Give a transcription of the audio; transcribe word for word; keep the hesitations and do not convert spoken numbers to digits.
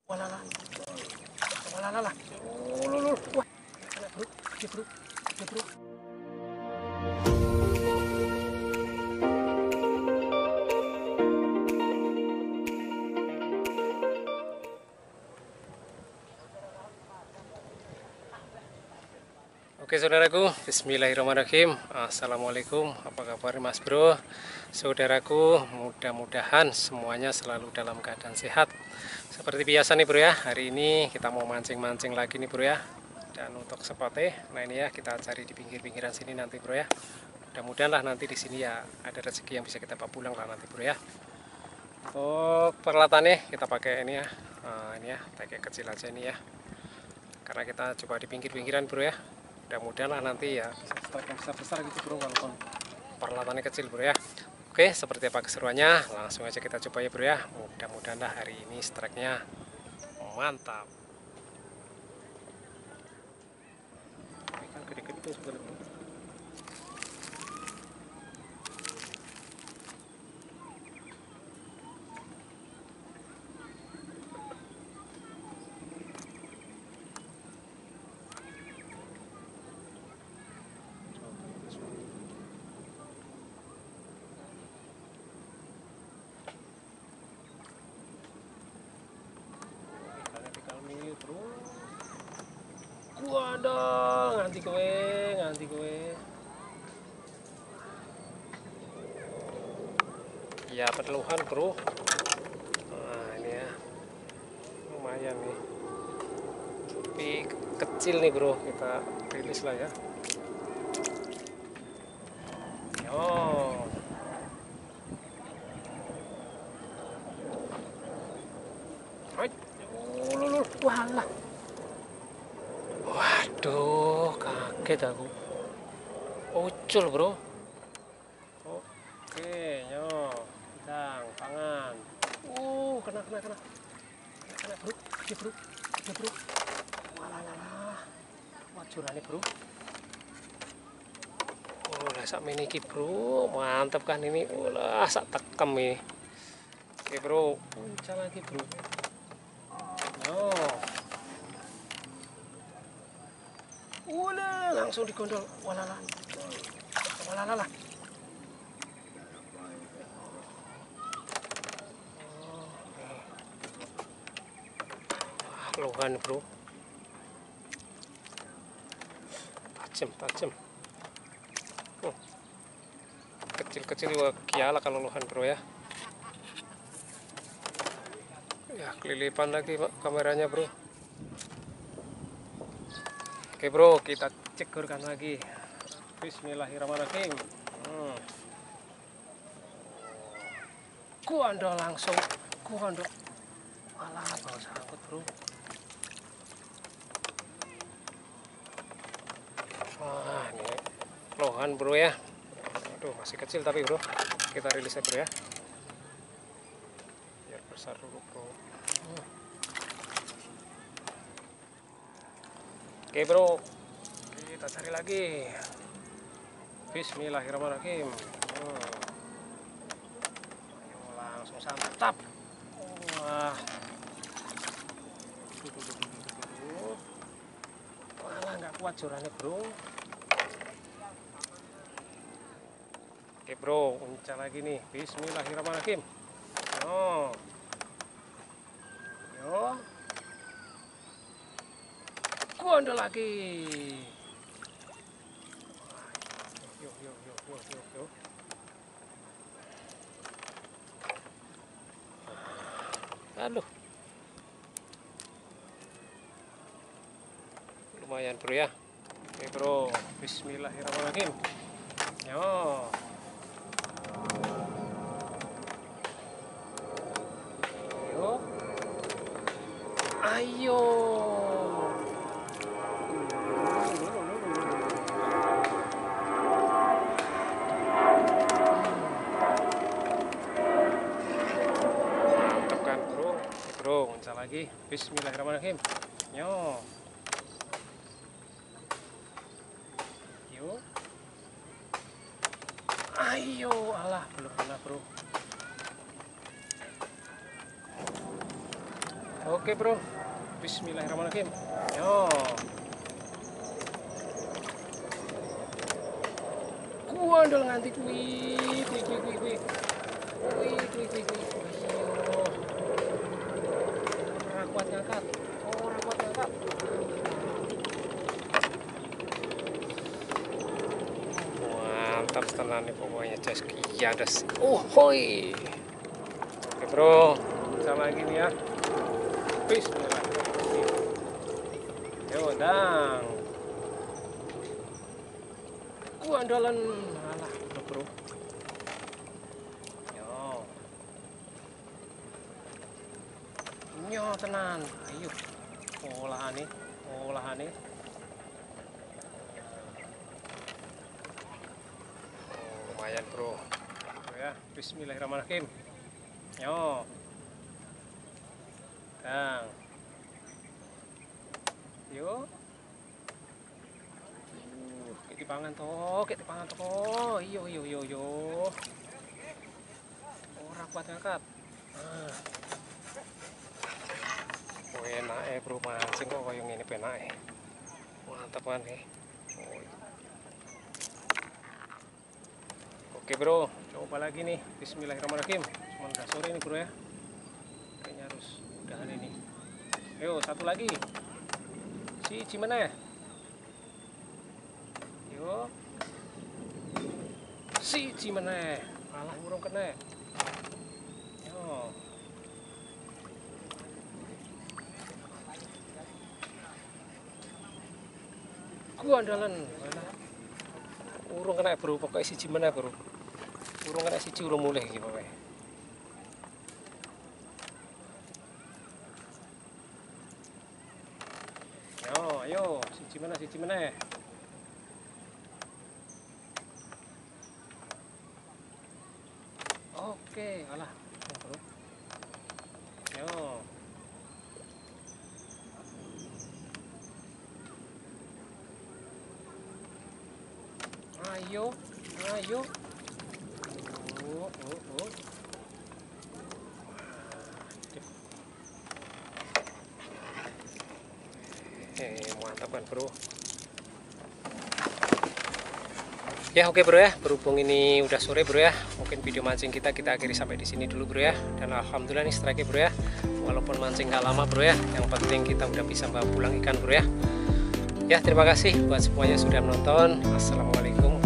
Walah, walah, walah, ulul, wah, kena bro, dia bro, dia bro. Oke saudaraku, bismillahirrahmanirrahim. Assalamualaikum, apa kabar mas bro, saudaraku, mudah-mudahan semuanya selalu dalam keadaan sehat. Seperti biasa nih bro ya, hari ini kita mau mancing-mancing lagi nih bro ya. Dan untuk spotnya, nah ini ya kita cari di pinggir-pinggiran sini nanti bro ya. Mudah-mudahan lah nanti di sini ya ada rezeki yang bisa kita bawa pulang lah nanti bro ya. Untuk peralatannya kita pakai ini ya, nah, ini ya, pakai kecil aja ini ya. Karena kita coba di pinggir-pinggiran bro ya. Mudah-mudahan lah nanti ya strike yang besar-besar gitu bro, walaupun peralatannya kecil bro ya. Oke, seperti apa keseruannya, langsung aja kita coba ya bro ya. Mudah-mudahan lah hari ini strike-nya mantap. Ikan gede-gede sebenarnya. Waduh, nganti kowe, nganti kowe. Ya peteluhan bro. Nah ini ya, lumayan nih. Tapi kecil nih bro, kita rilis lah ya. Yo. Hai, ulul, walah. Waduh, kaget aku. Ucul bro. Oke, yo, udang, pangan. Uh, kena, kena, kena, kena, kena bro, dia bro, dia bro. Walah, walah, wajuran nih bro. Oh, lah sak meniki bro, mantap kan ini. Ulah, sak tekem nih. Oke bro, puncak lagi bro. Yo. Ulah, langsung digondol. Walah, walah, walah. Lohan bro, tajam tajam. Oh, kecil-kecil juga kiala kalau lohan bro ya. Ya kelilipan lagi pak kameranya bro. Oke bro, kita cekurkan lagi. Bismillahirrahmanirrahim. Hmm. Kuando langsung, kuando. Walah, bawa sangkut bro. Wah ini lohan bro ya. Aduh masih kecil tapi bro, kita rilis ya bro ya, biar besar dulu bro. hmm. Oke bro, kita cari lagi. Bismillahirrahmanirrahim. hmm. Ayo langsung santap. Wah, malah nggak kuat jorannya bro. Oke bro, uncak lagi nih. Bismillahirrahmanirrahim. Oh, yo, gondol lagi. Yuk, yuk, yuk, yuk, yuk, yuk. Aduh, lumayan bro ya. Oke bro, bismillahirrahmanirrahim. Yo. Yo. Ayo. Mantap kan bro. Oke bro, uncak lagi. Bismillahirrahmanirrahim. Yo. Yo. Ayo, alah belum kena bro. Oke bro, bismillahirrahmanirrahim. Yo, gua ndol nganti kuwi kuwi kuwi kuwi kuwi kuwi kuwi kuwi kuwi yo, ora kuat ngangkat, ora kuat ngangkat. Mantap tenan nih pokoknya jas kiadas. Oh hoi. Oke bro, sama lagi nih ya. Bismillahirrahmanirrahim. Yo dang. Ku andalan malah bro, bro. Yo. Nyo tenan. Ayo. Olahane, olahane. Oh, lumayan bro. Ya, bismillahirrahmanirrahim. Yo. Dang. Yo. Uh, kayak dipangan toh, kayak dipangan toh. Iyo iyo iyo yo. Ora kuat ngangkat. Ah. Oh, enak eh bro, mancing kok koyo ngene penak eh. Mantap kan eh. Oh. Oke bro, coba lagi nih. Bismillahirrahmanirrahim. Cuman udah sore nih bro ya. Kayaknya harus udahan ini. Yo, satu lagi. Si Cimene. Yo. Si Cimene. Malah burung kena. Yo. Gua andalan. Urung kena bro, pokoknya si Cimene bro. Urung kena siji urung mulih iki pokoke. Yo, ayo, siji mana siji mana. Oke, alah, bro. Yo. Ayo, ayo. Oh, oh, oh. Eh, mantap kan bro. Ya oke bro ya, berhubung ini udah sore bro ya, mungkin video mancing kita kita akhiri sampai di sini dulu bro ya. Dan alhamdulillah nih strike bro ya, walaupun mancing gak lama bro ya, yang penting kita udah bisa bawa pulang ikan bro ya. Ya terima kasih buat semuanya sudah menonton. Assalamualaikum